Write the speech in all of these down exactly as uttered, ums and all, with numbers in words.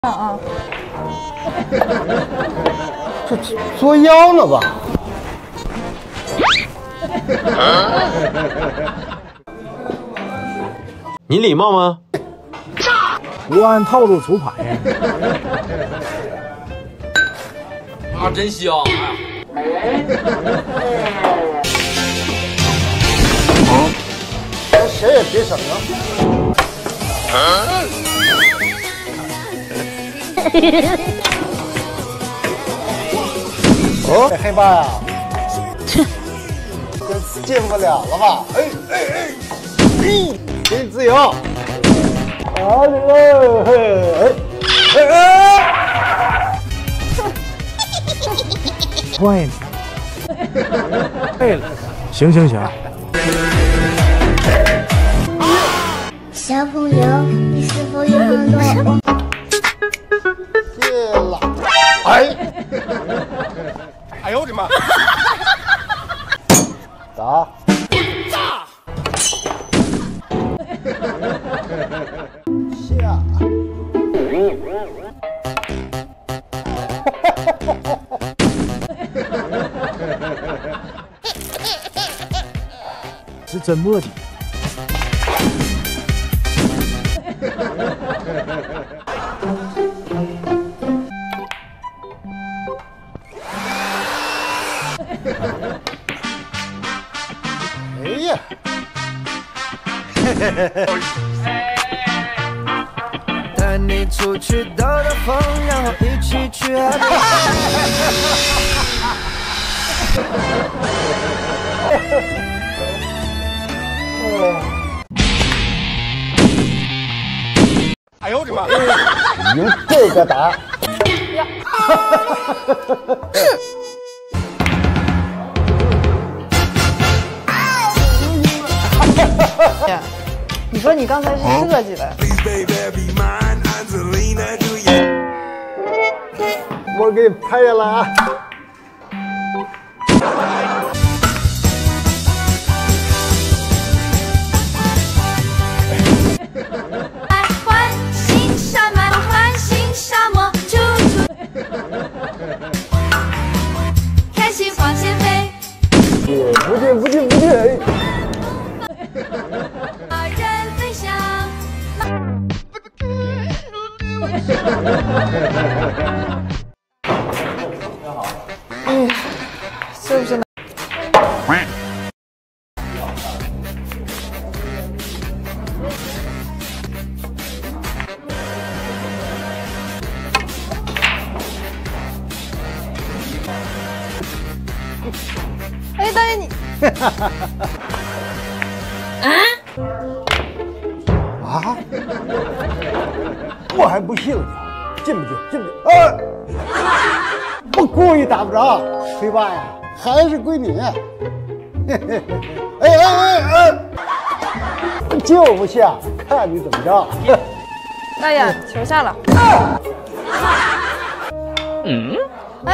啊啊！ 这作妖呢吧？ 你礼貌吗？ 不按套路出牌。 啊，真香！ 哎，谁也别省啊！哦，黑爸呀，这进不了了吧？哎哎哎，嘿，给你自由！啊，哎哎哎哎！ 坏了，废了，行行行。 小朋友，你是否有很多我？ 谢了。哎， 哎呦我的妈！ 打。下。 是真磨叽。 哎呀！ 带你出去兜兜风，然后一起去海边。 哎呦我的妈！ 用这个打。 你说你刚才是设计的？ 我给你拍下来啊！ 欢欣沙漠，欢欣沙漠，处处开心放线飞。 不对不对不对！ 人飞翔。 嗯，是不是？哎，大爷你。 啊！我还不信了呢，进不进？进不进？哎，我故意打不着，黑爸呀，还是归你。嘿嘿嘿，哎哎哎哎，就不下，看你怎么着。 大爷，球下了。嗯？哎。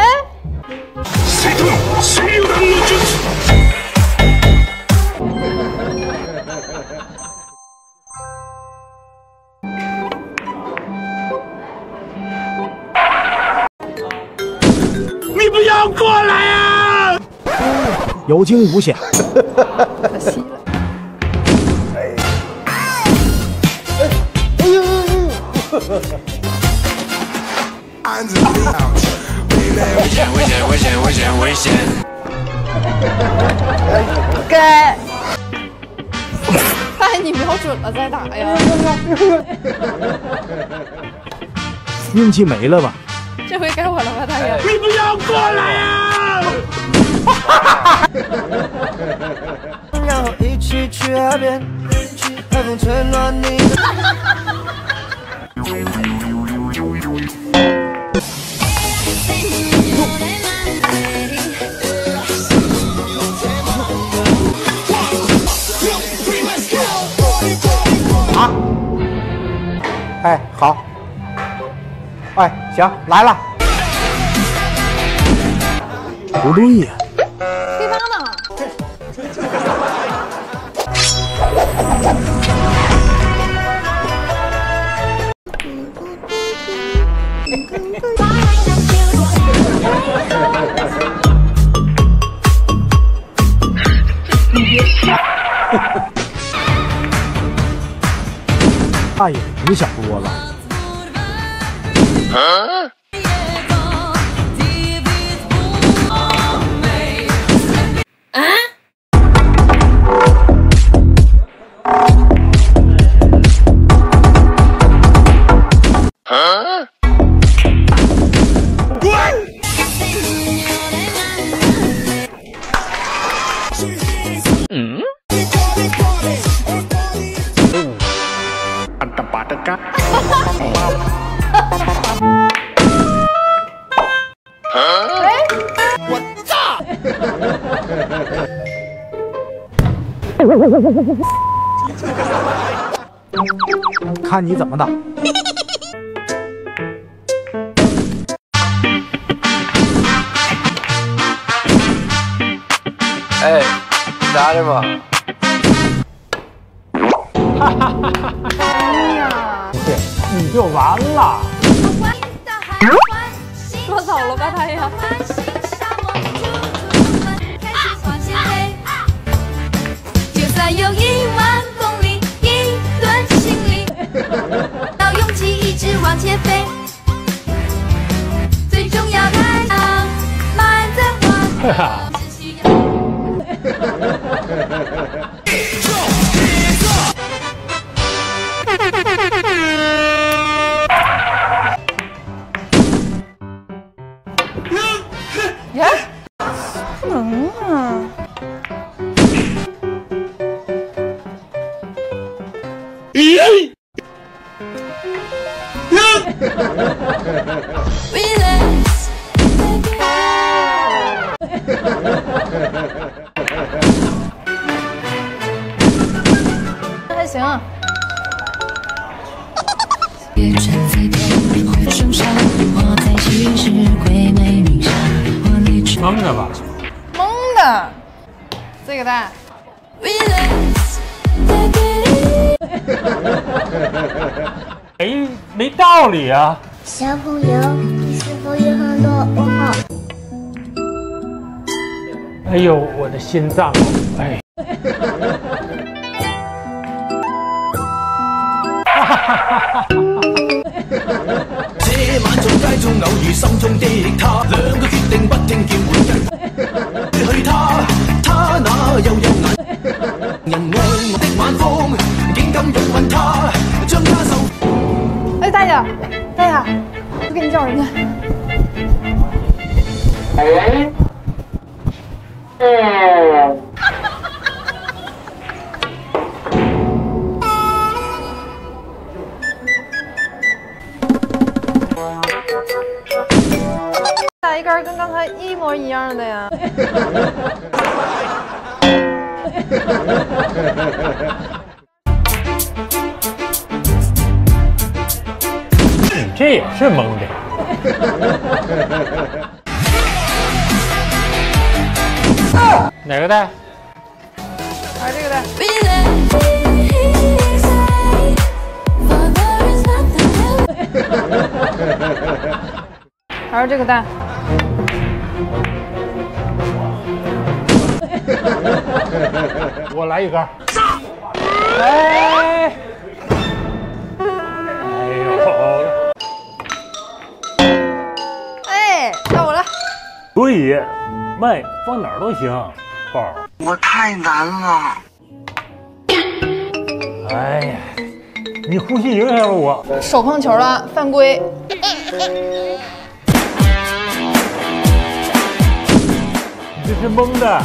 你不要过来啊！ 有惊无险。 可惜了。 哎哎呦！ 危险危险危险危险危险！ 该。大爷，你瞄准了再打呀！ 运气没了吧？ 这回该我了吧，大爷？ 你不要过来啊！ 然后一起去海边，海风吹乱你的。 啊！哎，好。哎，行，来了。 不对呀。 黑八呢？ 大爷，你想多了。 啊看你怎么打。 哎，拿着吧。 哈哈哈哈！ 哎呀， 你就完了。 说早了吧，他呀。 有一万公里，一吨行李，要勇气一直往前飞。最重要太阳满载花，只需要。 呀，不能啊！ 还行。 蒙着吧。 蒙的，这个蛋。 哎，没道理啊！ 小朋友，你是否有很多问号？ 哎呦，我的心脏！哎。哈哈哈哈哈！ 這晚在街中偶遇心中的他，兩個決定不聽叫喚人去他，他那又有眼人愛我的晚風，竟敢擁吻他，將他手。 哎，大爷，大爺，我给你叫人家。打一杆跟刚才一模一样的呀。 你这也是蒙的。哪个带？ 还是这个带。还是这个蛋。 我来一根。哎，哎呦！ 哎，到我了。 可以，麦放哪儿都行。宝， 我太难了。 哎呀，你呼吸影响了我。 手碰球了，犯规。 你这是蒙的。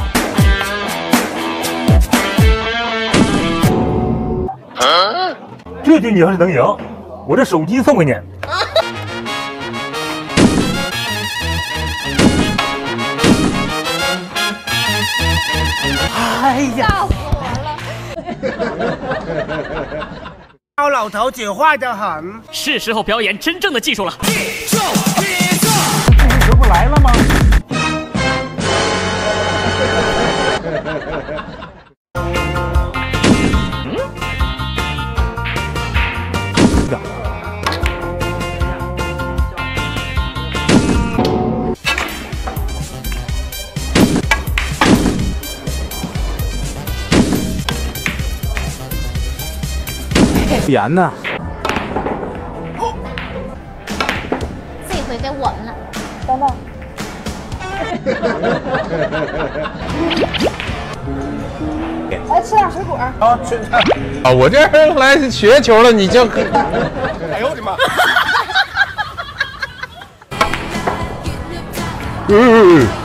啊！ 这局你要是能赢，我这手机送给你。哎呀！ 吓死我了！ 高老头讲话的很， 是时候表演真正的技术了。 这不来了吗？ 盐呢？ 这回该我们了。 等等。来吃点水果。 啊，去啊！我这儿来学球了，你就……哎呦我的妈！嗯。